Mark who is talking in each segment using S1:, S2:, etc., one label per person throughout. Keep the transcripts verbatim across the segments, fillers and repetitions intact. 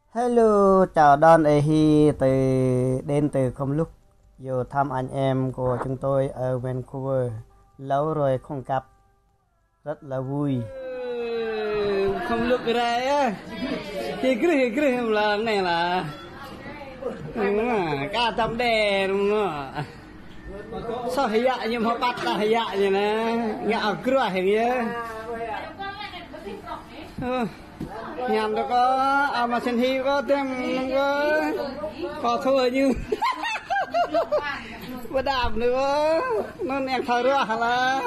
S1: Hello, chào Don Ehi từ đến từ không lúc vô thăm anh em của chúng tôi ở Vancouver. Lâu rồi không gặp, rất là vui.
S2: Không lúc ra á, thì cứ thì cứ làm là này là cá tôm đè đúng không? Sao hay vậy nhưng mà bắt là hay vậy như nè, ngạo cửa hay vậy? Nhằm đó có à mà xin hi có tem có có thôi như bất đạm nữa nó em thở ra là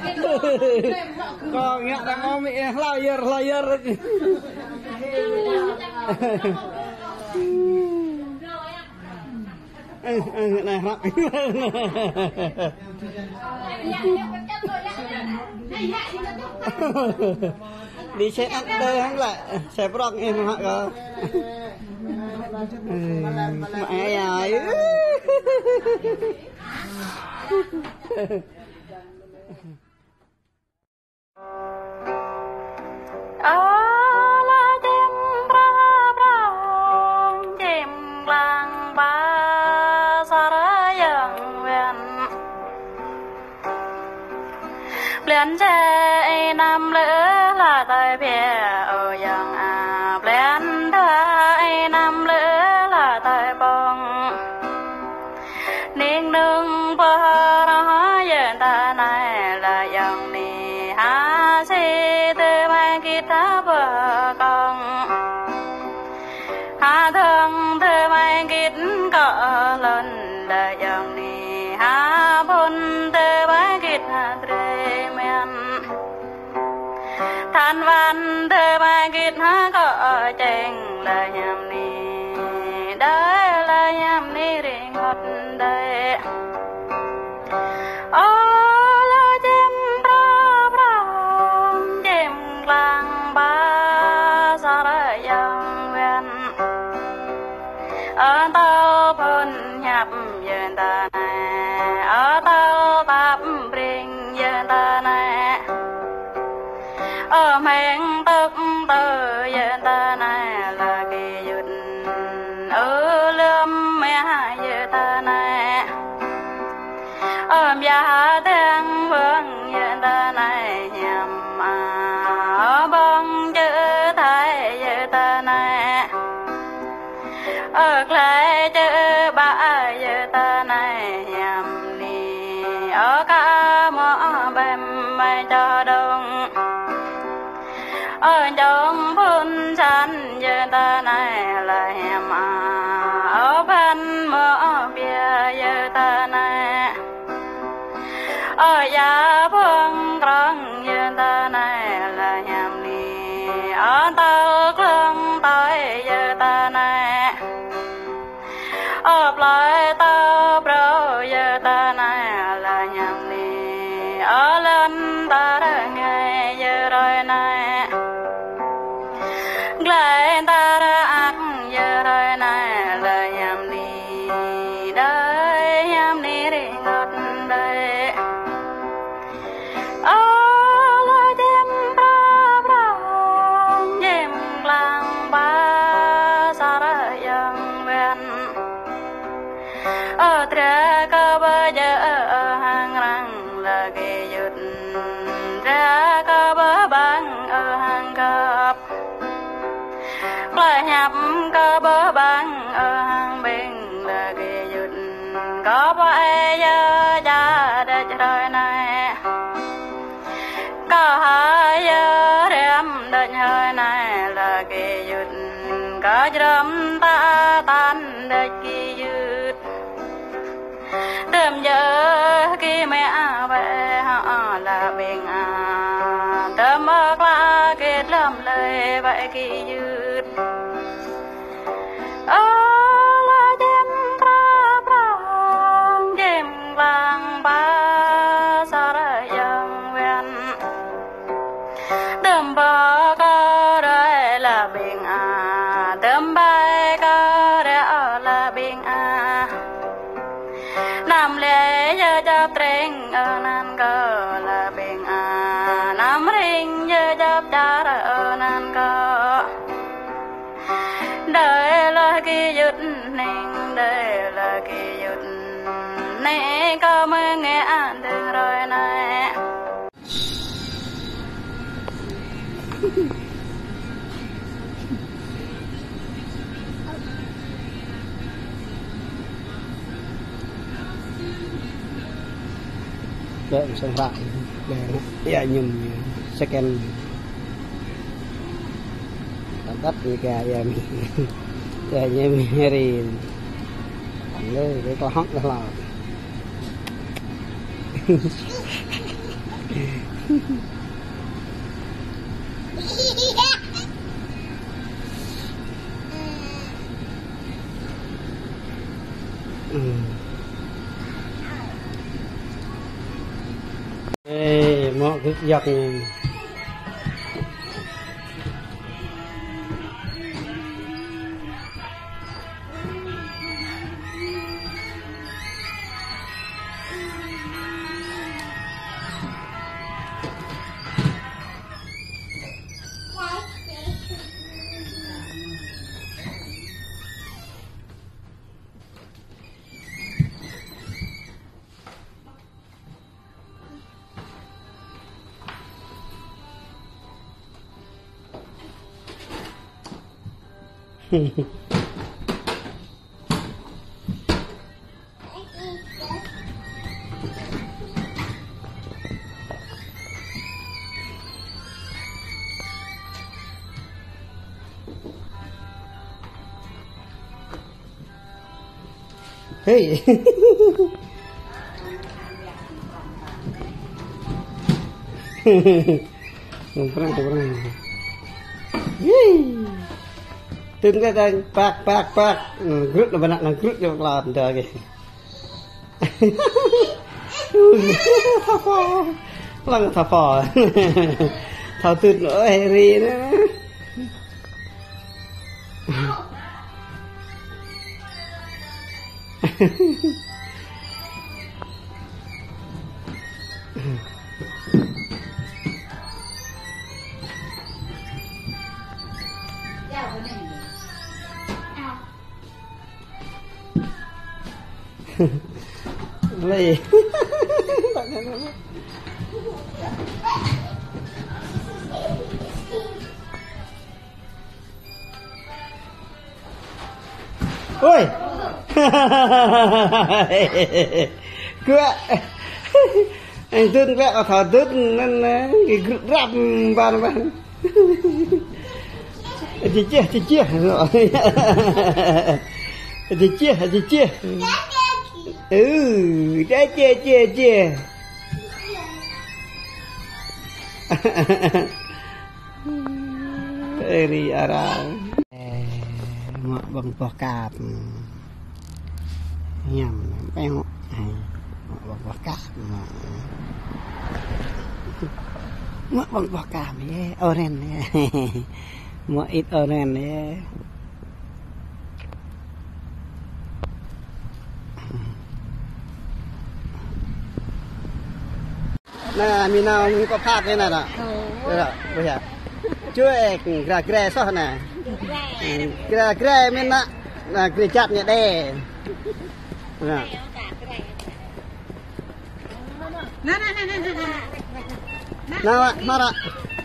S2: còn nhẹ là ngon mẹ lao giờ lao giờ này hả đi xe ăn đây hắn lại xe bọc em họ rồi mẹ ơi
S3: Lên xe năm lửa là tay bè ở yang à lên thay năm lửa là tay bông niềng nương bờ đó giờ ta này là yang ni ha si từ mai kita bờ con ha thương từ mai kít cỡ lên là yang ni ha bôn từ mai kít ha than văn thơ mai kít ha có chênh là nhằm ni đây là nhằm ni riêng ngọt đây ô là chim ra rong chim làng ba sa ra yang ven ở tao phun nhập dân ta này ở tao tạp riêng dân ta này ở mình tức từ dân ta này là kỳ dụt ở lưỡm mẹ dân ta này ở nhà tiếng vương dân ta này nhằm ở băng chữ thái dân ta này ở lại chữ ba dân ta này nhằm ni ở cả mỏ bèm mai cho đông ở trong phun san dân ta này là hẻm à ở bên mỏ bia dân ta này ở nhà phương trăng dân ta này là hẻm ni ở tàu cương tới dân ta này ở lại tàu bro dân ta này là hẻm ni ở lên ta đã nghe dân rồi này lại ta đã ăn giờ rồi này là nhầm đi đây nhầm đi đi ngọt đây ô là chim ba rong chim làng ba sa ra yang ven ở tre cơ bơ giờ ở hàng răng là cái dụt tre cơ bơ băng ở hàng cọp lại nhập cơ bơ băng ở hàng bên là kỳ dụt có phải giờ cha để trời này có hai giờ đêm đợi hơi này là kỳ dụt có đêm ta tan để kỳ dụt đêm giờ khi mẹ về họ là bên à đêm mơ là kết lâm lời vậy kỳ dụt ô là chim ra rong chim vàng ba sa ra yang ven đêm bờ có đây là biển à đêm bay có đây ở là biển à nam lệ giờ chấp trinh ở nan cơ là biển à nam rinh giờ chấp cha ở nan cơ đời là kỳ dứt nên đây là kỳ dứt nên có mới nghe được rồi này.
S2: Để xong lại để dạ nhìn second tạm tắt như kìa dạ mình kìa như mình thì thằng đây để có hót là ê mọ cứ dọc hey không pernah không pernah từng cái đây pak pak pak group là bạn là group cho làm được kì thà phò lăng thà phò thà tuyệt nữa Harry nữa Lì ôi cứ anh tương vẽ ở thờ tước nên cái rap bàn bàn chị chia chị chia rồi chị chia chị chia ừ chia chia chia chia đi ở đâu mà bằng bò cạp nhầm béo bằng bò cạp mà bằng bò cạp ấy orange mà ít orange ấy nè mình nào mình có phát đây nè nè đây bây giờជួយក្រាក្រែសោះណាក្រាក្រែមានណាក្រាចាប់នេះដែរណាណាណាណាណាណាណាណា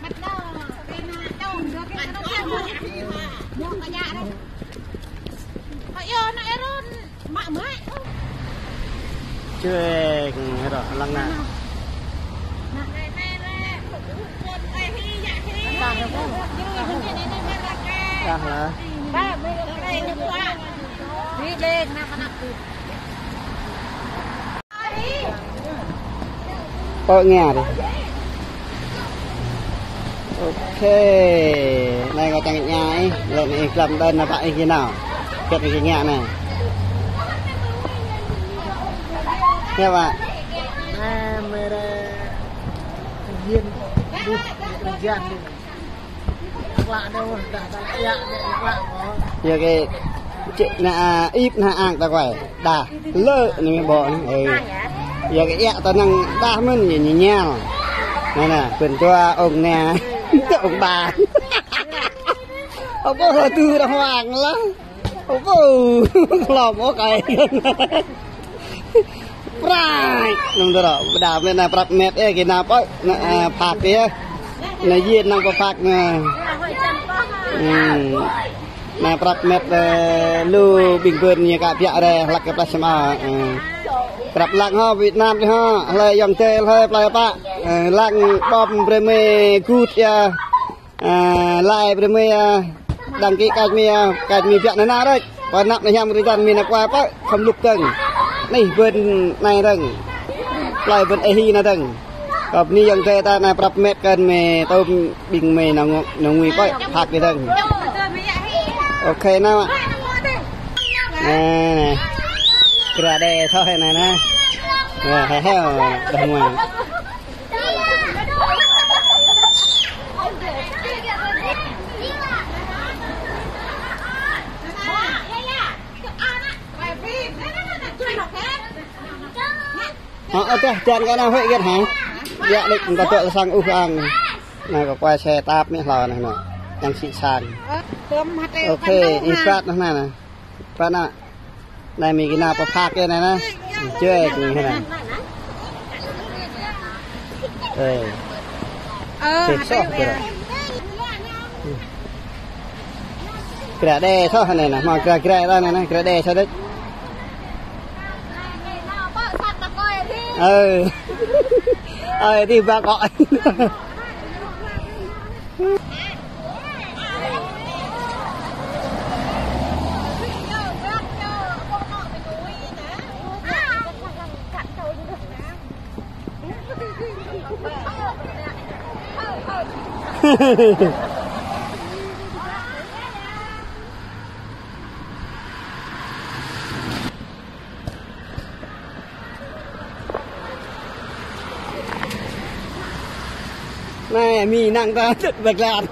S2: ជួយរកឡើងណាDah lah. Dah, boleh ni buat. Boleh nak nak tu. Kau nghe đi. Ok. Này có chẳng nhai, lần này cầm đơn là bạn như nào? Kết cái nghe này. Nghe bạn. À, mera hiên đi gian đi. Lạ đâu đã đã dạ lạ có giờ cái chị là ít là ăn ta quẩy đà lơ này bỏ ừ giờ cái dạ ta năng đa mình nhìn nhìn nhau này nè quyền cho ông nè ông bà ông có hơi tư là hoàng lắm
S1: โอ้โหหลอกโอ้ไก่ปลายน้องตัวเราดาบเนี่ยนะปรับเม็ดเอ้กินน้ำปะผักเนี่ยในยีนนั่งก็ผักเนี่ยนะปรับเม็ดลูบิงเบิร์นเนี่ยกับยาอะไรหลักกับปลาสมาปรับหลักห่อเวียดนามเลยฮะอะไรยองเตลอะไรปลายปะหลักบอมเบรเมกูดยาลายเบรเมียดังกี้กาดเมียกาดมีเพียงนาได้พอนับในยามบริการมีนักว่าปะคำลุกตึงนี่เป็นในตึงปลายเป็นไอฮีนะตึงกับนี่ยังเจอตาในปรับเม็ดกันเมต้มบิงเมนองนองวีปะผักไปตึงโอเคนะอ่ากระเดเท่าไหร่นะนะแห่แห่ดังมาเอาเจ้าจานกันนะเฮ้ยกันหาเยอะเด็กก็ตัวสั่งอุบังนะก็qua xe táp mấy lò này nè đang xịn sàng ok in phát nó này nè phát nè này mình cái nào có phạt cái này nè chơi cái này ê chết sót rồi cái đè sao này nè mà cái cái đó này nè cái đè sao đấy ừ ơi đi ba gọi này mi nặng ta thật bạch lạt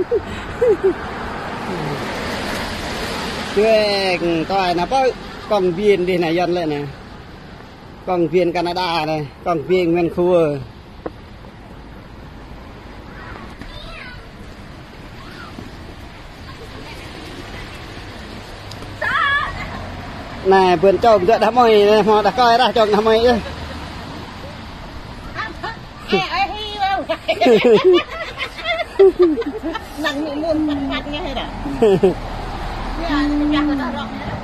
S1: cái coi là có con viên đi này dân lên nè con viên Canada này con viên Vancouver này vườn trồng chợ đá mồi này họ đã coi ra trồng đá mồi chứ
S2: nặng miệng muôn mặt nghe hay đã